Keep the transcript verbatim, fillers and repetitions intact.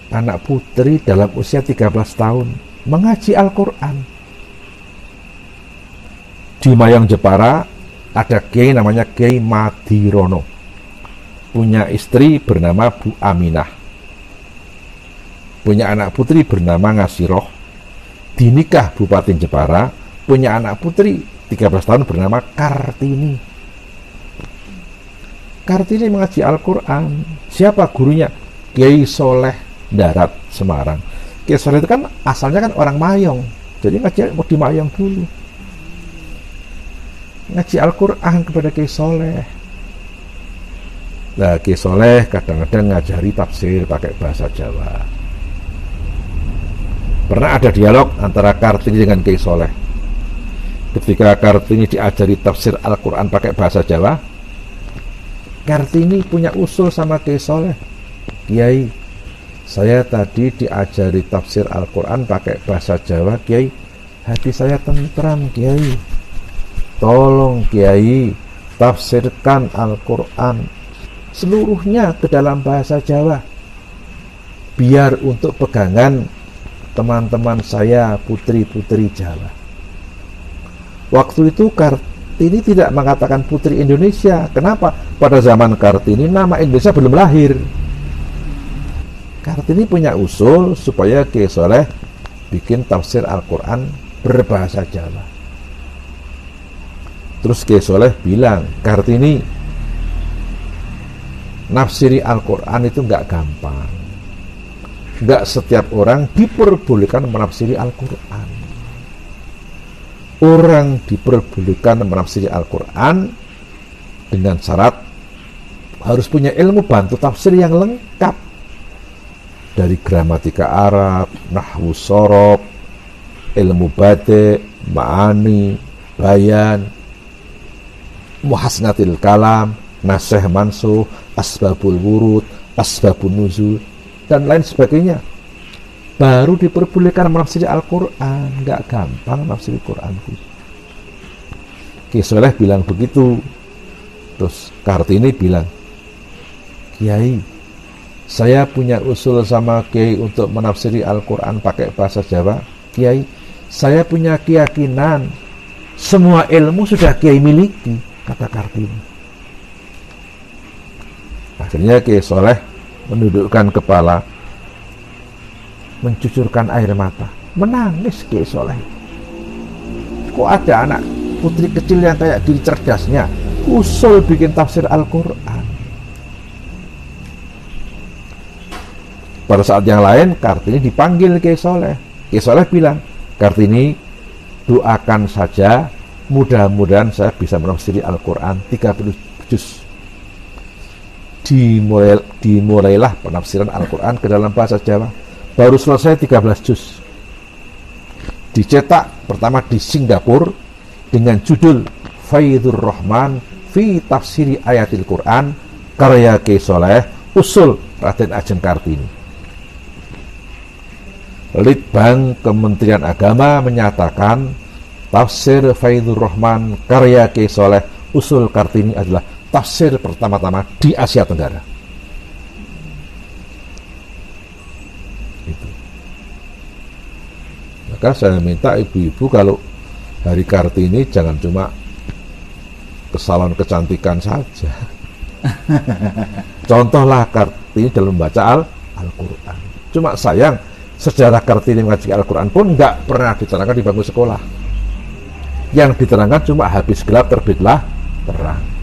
anak putri dalam usia tiga belas tahun mengaji Al-Quran. Di Mayang Jepara ada kiai namanya Kiai Madirono, punya istri bernama Bu Aminah, punya anak putri bernama Ngasiroh. Dinikah Bupati Jepara, punya anak putri tiga belas tahun bernama Kartini. Kartini mengaji Al-Quran. Siapa gurunya? Kiai Soleh Darat, Semarang. Kiai Soleh itu kan asalnya kan orang Mayong, jadi ngaji mau di Mayong dulu, ngaji Al-Quran kepada Kiai Soleh. Nah, Kiai Soleh kadang-kadang ngajari tafsir pakai bahasa Jawa. Pernah ada dialog antara Kartini dengan Kiai Soleh. Ketika Kartini diajari tafsir Al-Quran pakai bahasa Jawa, Kartini punya usul sama Kiai Soleh. Kiai, saya tadi diajari tafsir Al-Quran pakai bahasa Jawa, Kiai. Hati saya tentram, Kiai. Tolong, Kiai, tafsirkan Al-Quran seluruhnya ke dalam bahasa Jawa, biar untuk pegangan teman-teman saya, putri-putri Jawa. Waktu itu Kartini tidak mengatakan putri Indonesia. Kenapa? Pada zaman Kartini nama Indonesia belum lahir. Kartini punya usul supaya Kiai Soleh bikin tafsir Al-Quran berbahasa Jawa. Terus Kiai Soleh bilang, Kartini, nafsiri Al-Quran itu nggak gampang. Nggak setiap orang diperbolehkan menafsiri Al-Quran. Orang diperbolehkan menafsiri Al-Quran dengan syarat harus punya ilmu bantu tafsir yang lengkap, dari gramatika Arab, nahwu sorob, ilmu bade, ma'ani, bayan, muhasnatil kalam, nasih mansuh, asbabul wurud, asbabun nuzul, dan lain sebagainya. Baru diperbolehkan menafsiri Al-Quran. Nggak gampang menafsiri Quran. Kiai Soleh bilang begitu. Terus Kartini bilang, Kiai, saya punya usul sama Kiai untuk menafsiri Al-Quran pakai bahasa Jawa. Kiai, saya punya keyakinan semua ilmu sudah Kiai miliki, kata Kartini. Akhirnya Kiai Soleh menundukkan kepala, mencucurkan air mata, menangis Kiai Soleh. Kok ada anak putri kecil yang kayak gini cerdasnya, usul bikin tafsir Al-Quran. Pada saat yang lain Kartini dipanggil Kiai Soleh. Kiai Soleh bilang, Kartini, doakan saja, mudah-mudahan saya bisa menafsiri Al-Quran tiga puluh juz. Dimulai, dimulailah penafsiran Al-Quran ke dalam bahasa Jawa. Baru selesai tiga belas juz. Dicetak pertama di Singapura dengan judul Faidhur Rahman fi Tafsiri Ayatil Quran, karya Kiai Soleh, usul Raden Ajeng Kartini. Litbang Kementerian Agama menyatakan tafsir Faidhur Rahman karya Kiai Soleh, usul Kartini adalah tafsir pertama-tama di Asia Tenggara. Maka saya minta ibu-ibu kalau hari Kartini jangan cuma ke salon kecantikan saja. Contohlah Kartini dalam membaca Al- Al-Quran. Cuma sayang, sejarah Kartini mengaji Al-Quran pun nggak pernah diterangkan di bangku sekolah. Yang diterangkan cuma habis gelap terbitlah terang.